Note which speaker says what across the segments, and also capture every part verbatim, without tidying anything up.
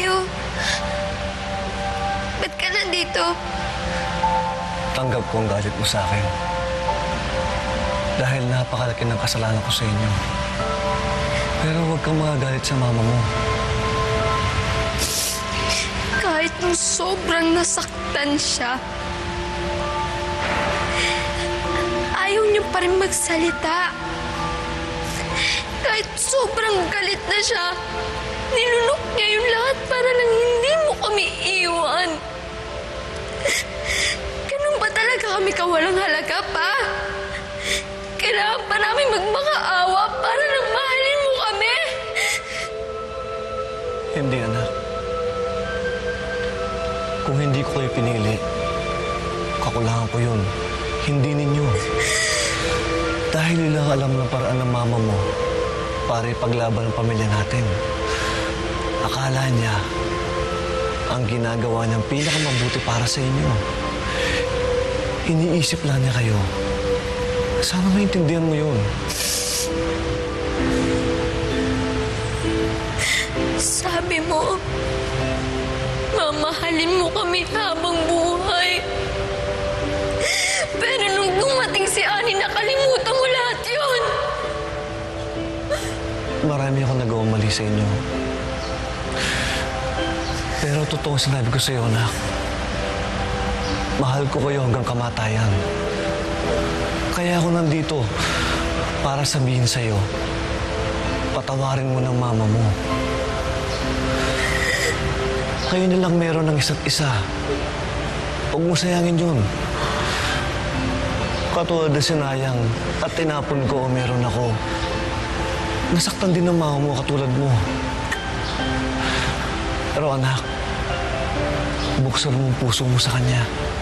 Speaker 1: tayo? Ba't ka nandito?
Speaker 2: Tanggap ko ang galit mo sa akin. Dahil napakalaki ng kasalanan ko sa inyo. Pero huwag kang magagalit sa mama mo.
Speaker 1: Kahit nung sobrang nasaktan siya, ayaw niyo pa rin magsalita. Kahit sobrang galit na siya, nilunok niya yung lahat para lang hindi mo kami iwan. Ganun ba talaga kami kawalang halaga pa? Kailangan pa namin magmakaawa para lang mahalin mo kami?
Speaker 2: Hindi, anak. Kung hindi ko kayo pinili, kakulangan ko yun. Hindi ninyo. Dahil ilang alam ng paraan ng mama mo para ipaglaban ang pamilya natin. Akala niya ang ginagawa niyang pinakamabuti para sa inyo. Iniisip lang niya kayo. Sana maintindihan mo yun.
Speaker 1: Sabi mo, mamahalin mo kami habang buhay. Pero nung dumating si Ani, nakalimutan mo lahat yun.
Speaker 2: Marami akong nagawang mali sa inyo. Pero totoo sinabi ko sa iyo, anak. Mahal ko kayo hanggang kamatayan. Kaya ako nandito para sabihin sa iyo, patawarin mo ng mama mo. Kayo na lang meron ng isa't isa. Huwag mo sayangin yun. Katulad na sinayang at tinapon ko o meron ako. Nasaktan din ng mama mo katulad mo. Pero anak, buksan mo ang puso mo sa kanya.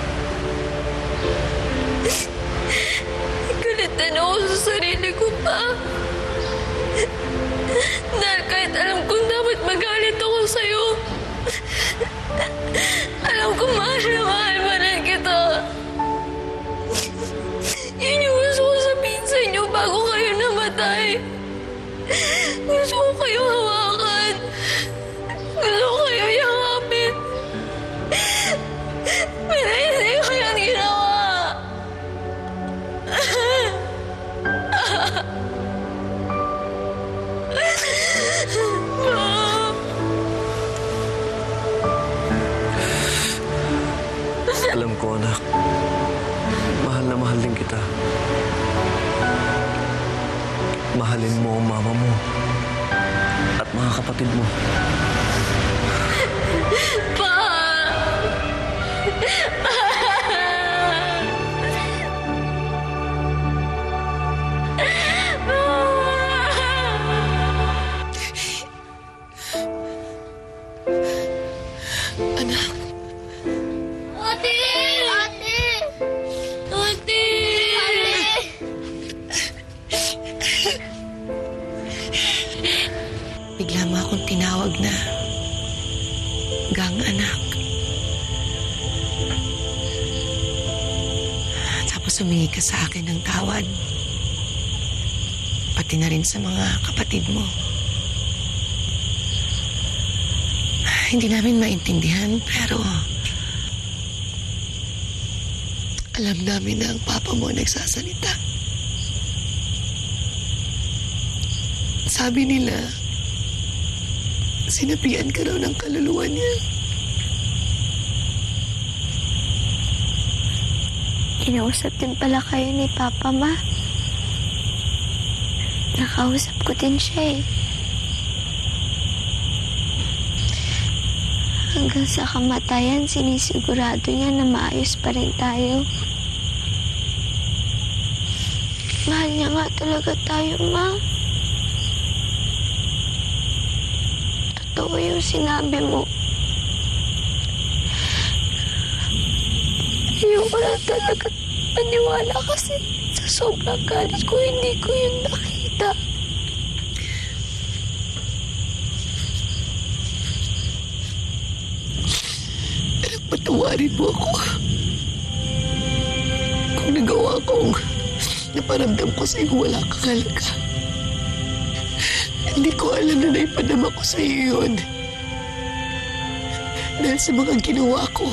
Speaker 1: Galitan ako sa sarili ko pa. Dahil kahit alam kong dapat magalit ako sa'yo, alam ko mahal na mahal pa rin kita. Yun yung gusto ko sabihin sa inyo bago kayo namatay. Gusto ko kayo hawakan. Gusto ko kayo yakapin. Pero hindi ko yan ginawa.
Speaker 2: Alam ko, anak. Mahal na mahal din kita. Mahalin mo ang mama mo at mga kapatid mo.
Speaker 1: Pa!
Speaker 3: Anak.
Speaker 1: Ate! Ate! Ate! Ate!
Speaker 3: Bigla mo akong tinawag na gang anak. Tapos humingi ka sa akin ng tawad. Pati na rin sa mga kapatid mo. Hindi namin maintindihan, pero alam namin na ang papa mo nagsasalita. Sabi nila, sinapian ka raw ng kaluluwa niya.
Speaker 1: Kinausap din pala kayo ni Papa, Ma. Nakausap ko din siya eh. Hanggang sa kamatayan, sinisigurado niya na maayos pa rin tayo. Mahal niya nga talaga tayo, Ma. Totoo yung sinabi mo. Ayoko na talaga maniwala kasi sa sobrang galit ko, hindi ko yun nakita.
Speaker 3: Patawarin mo ako. Kung nagawa kong naparamdam ko sa'yo wala kang halaga. Hindi ko alam na naipadama ko sa'yo yun. dahil sa mga ginawa ko.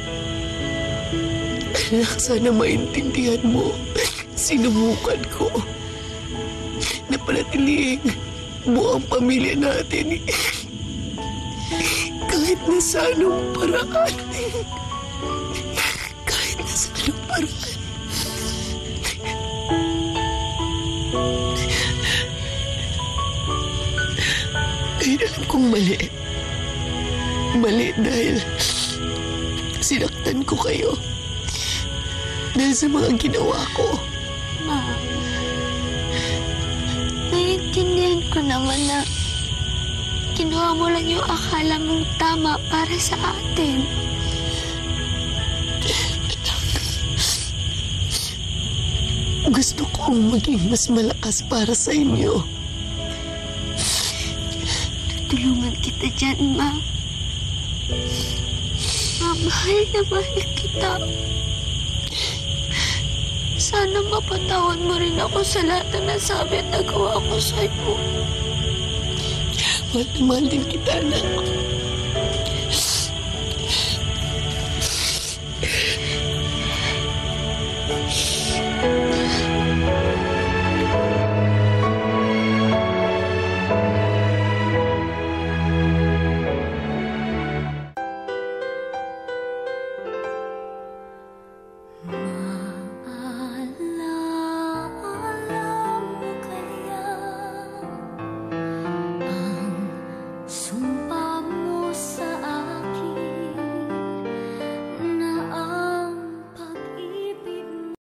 Speaker 3: Anak, sana maintindihan mo. Sinubukan ko na panatilihin buo ang pamilya natin. Kahit na sa anong paraan. Kahit na sa anong paraan. Ay, alam kong mali. Mali dahil sinaktan ko kayo. Dahil sa mga ginawa ko.
Speaker 1: Ma, naiintindihan ko naman na ginawa mo lang yung akala mong tama para sa atin.
Speaker 3: Gusto kong maging mas malakas para sa inyo.
Speaker 1: Tutulungan kita dyan, Ma. Ma, mahal na mahal kita. Sana mapatawad mo rin ako sa lahat na nasabi at nagawa ko sa'yo.
Speaker 3: Mahal na mahal din kita, anak.